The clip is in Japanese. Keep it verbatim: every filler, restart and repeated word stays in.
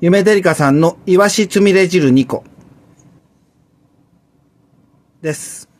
夢デリカさんのイワシつみれ汁にこです。